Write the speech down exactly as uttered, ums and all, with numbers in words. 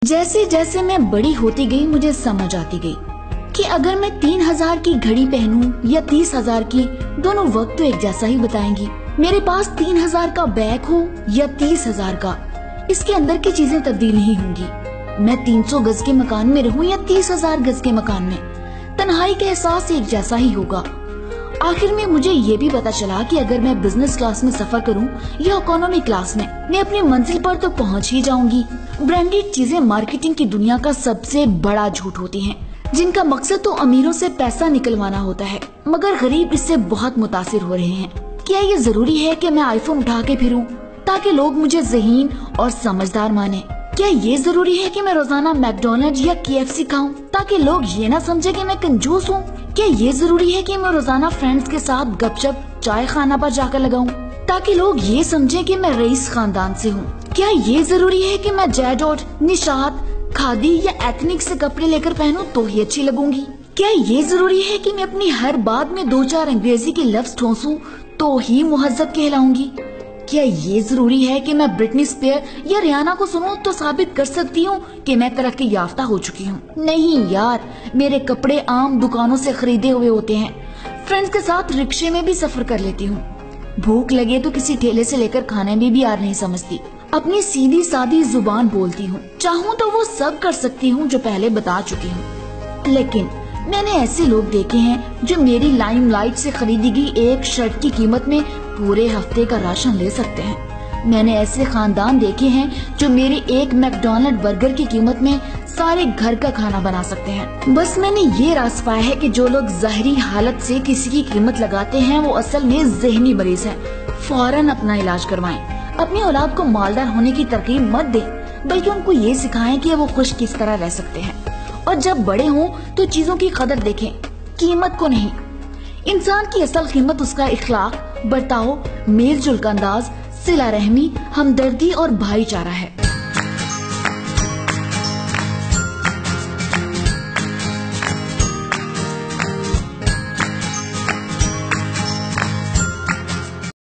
जैसे जैसे मैं बड़ी होती गई मुझे समझ आती गई कि अगर मैं तीन हजार की घड़ी पहनूं या तीस हजार की, दोनों वक्त तो एक जैसा ही बताएंगी। मेरे पास तीन हजार का बैग हो या तीस हजार का, इसके अंदर की चीजें तब्दील नहीं होंगी। मैं तीन सौ गज के मकान में रहूं या तीस हजार गज के मकान में, तन्हाई का एहसास एक जैसा ही होगा। आखिर में मुझे ये भी पता चला कि अगर मैं बिजनेस क्लास में सफर करूं या इकोनॉमी क्लास में, मैं अपनी मंजिल पर तो पहुंच ही जाऊंगी। ब्रांडेड चीजें मार्केटिंग की दुनिया का सबसे बड़ा झूठ होती हैं, जिनका मकसद तो अमीरों से पैसा निकलवाना होता है, मगर गरीब इससे बहुत मुतासिर हो रहे हैं। क्या ये जरूरी है कि मैं आईफोन उठा के फिरूं ताकि लोग मुझे ज़हीन और समझदार माने? क्या ये जरूरी है कि मैं रोजाना मैकडोनल्ड या केएफसी खाऊं ताकि लोग ये ना समझे कि मैं कंजूस हूँ? क्या ये जरूरी है कि मैं रोजाना फ्रेंड्स के साथ गपशप चाय खाना पर जाकर लगाऊं ताकि लोग ये समझें कि मैं रईस खानदान से हूँ? क्या ये जरूरी है कि मैं जैडोट, निशात, खादी या एथनिक से कपड़े लेकर पहनूं तो ही अच्छी लगूंगी? क्या ये जरूरी है कि मैं अपनी हर बात में दो चार अंग्रेजी के लफ्ज ठोंसूं तो ही मुहज्जब कहलाऊंगी? क्या ये जरूरी है कि मैं ब्रिटनी स्पीयर या रियाना को सुनूं तो साबित कर सकती हूँ कि मैं तरक्की याफ्ता हो चुकी हूँ? नहीं यार, मेरे कपड़े आम दुकानों से खरीदे हुए होते हैं। फ्रेंड्स के साथ रिक्शे में भी सफर कर लेती हूँ। भूख लगे तो किसी ठेले से लेकर खाने में भी यार नहीं समझती। अपनी सीधी सादी जुबान बोलती हूँ, चाहूँ तो वो सब कर सकती हूँ जो पहले बता चुकी हूँ। लेकिन मैंने ऐसे लोग देखे हैं जो मेरी लाइमलाइट से खरीदी गई एक शर्ट की कीमत में पूरे हफ्ते का राशन ले सकते हैं। मैंने ऐसे खानदान देखे हैं जो मेरी एक मैकडोनल्ड बर्गर की कीमत में सारे घर का खाना बना सकते हैं। बस मैंने ये राज पाया है कि जो लोग ज़ाहिरी हालत से किसी की कीमत लगाते हैं वो असल में ज़हनी मरीज हैं। फौरन अपना इलाज करवाएं। अपनी औलाद को मालदार होने की तरकीब मत दें, बल्कि उनको ये सिखाएं कि वो खुश किस तरह रह सकते हैं। और जब बड़े हों तो चीजों की कदर देखें, कीमत को नहीं। इंसान की असल कीमत उसका इखलाक, बर्ताव, मेल जुल का अंदाज, सिला रहमी, हमदर्दी और भाईचारा है।